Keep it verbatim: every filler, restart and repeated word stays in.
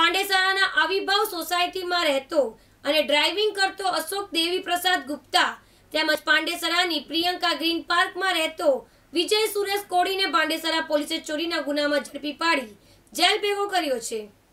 પાંડેસરાના આવિર્ભાવ સોસાયટીમાં રહેતો અને ડ્રાઇવિંગ કરતો અશોક દેવી પ્રસાદ ગુપ્તા તેમજ પાંડેસરાની પ્રિયંકા ગ્રીન પાર્કમાં રહેતો વિજય સુરેશ કોડીને પાંડેસરા પોલીસે ચોરીના ગુનામાં ઝડપી પાડી જેલ ભેગો કર્યો છે।